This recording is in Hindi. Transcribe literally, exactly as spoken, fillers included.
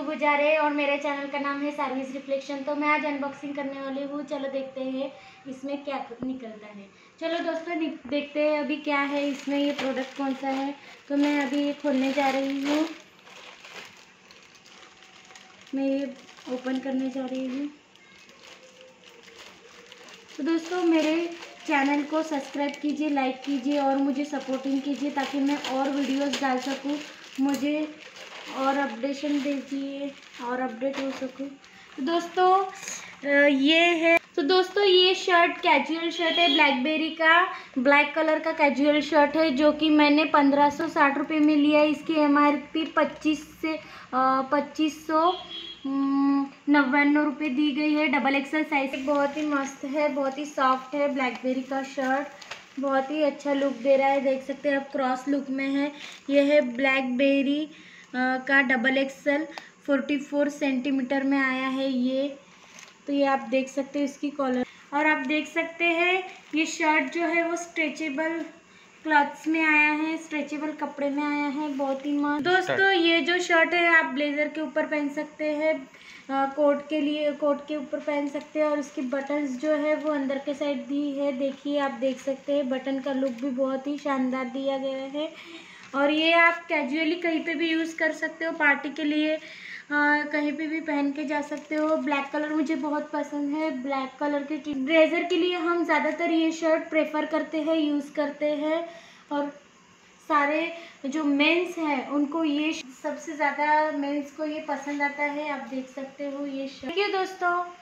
शुभ गुजारे और मेरे चैनल का नाम है सर्विस रिफ्लेक्शन। तो मैं आज अनबॉक्सिंग करने वाली हूँ। चलो देखते हैं इसमें क्या निकलता है। चलो दोस्तों देखते हैं अभी क्या है इसमें, ये प्रोडक्ट कौन सा है। तो मैं अभी ये खोलने जा रही हूँ, मैं ये ओपन करने जा रही हूँ। तो दोस्तों मेरे चैनल को सब्सक्राइब कीजिए, लाइक कीजिए और मुझे सपोर्टिंग कीजिए ताकि मैं और वीडियोस डाल सकूं, मुझे और अपडेशन दीजिए और अपडेट हो सकूं। तो दोस्तों ये है, तो दोस्तों ये शर्ट कैजुअल शर्ट है, ब्लैकबेरी का ब्लैक कलर का कैजुअल शर्ट है जो कि मैंने पंद्रह सौ साठ रुपये में लिया है। इसकी एम आर पी पच्चीस से पच्चीस सौ नव्वानवे रुपये दी गई है। डबल एक्सल साइज, बहुत ही मस्त है, बहुत ही सॉफ्ट है। ब्लैकबेरी का शर्ट बहुत ही अच्छा लुक दे रहा है, देख सकते हैं आप, क्रॉस लुक में है। यह है ब्लैकबेरी का double XL forty four centimetre में आया है ये। तो ये आप देख सकते हैं इसकी कॉलर, और आप देख सकते हैं ये शर्ट जो है वो स्ट्रेचेबल क्लॉथ्स में आया है, स्ट्रेचेबल कपड़े में आया है, बहुत ही मस्त। दोस्तों ये जो शर्ट है आप ब्लेजर के ऊपर पहन सकते हैं, कोट के लिए कोट के ऊपर पहन सकते हैं। और इसकी बटन्स जो है वो अंदर के साइड दी है, देखिए आप देख सकते हैं बटन का लुक भी बहुत ही शानदार दिया गया है। और ये आप कैजुअली कहीं पे भी यूज़ कर सकते हो, पार्टी के लिए आ, कहीं पे भी पहन के जा सकते हो। ब्लैक कलर मुझे बहुत पसंद है, ब्लैक कलर के ब्लेजर के लिए हम ज़्यादातर ये शर्ट प्रेफर करते हैं, यूज़ करते हैं। और सारे जो मेंस हैं उनको ये सबसे ज़्यादा मेंस को ये पसंद आता है, आप देख सकते हो ये शर्ट। थैंक यू दोस्तों।